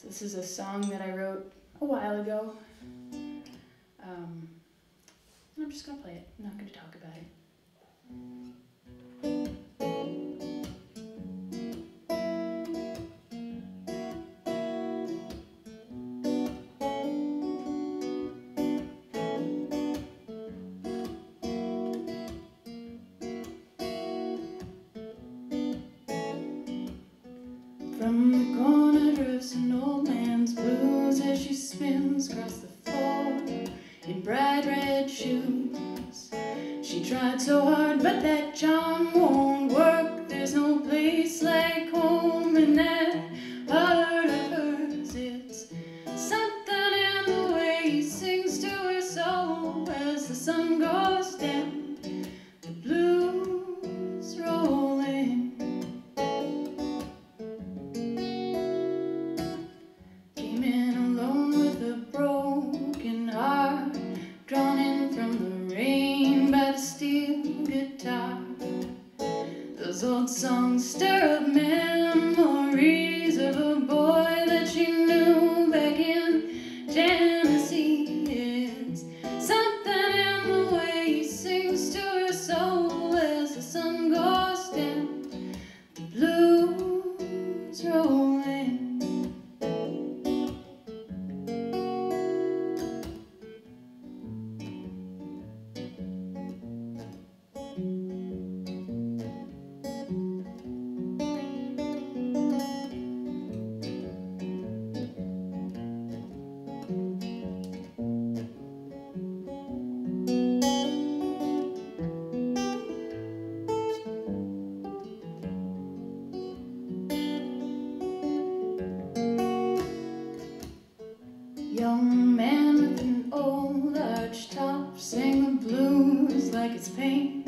This is a song that I wrote a while ago. And I'm just going to play it. I'm not going to talk about it. From the corner drifts an old man's blues as she spins across the floor in bright red shoes. She tried so hard, but that charm won't work. There's no place like home in that heart of hers. It's something in the way he sings to her soul as the sun goes down, the blues roll in. Came in alone with a broken heart, drawn in from the rain by the steel guitar. Those old songs stir up memories of a boy that she knew back in Tennessee. It's something in the way he sings to her soul as the sun goes down, the blues roll in. Young man with an old arch top sang the blues like it's pain.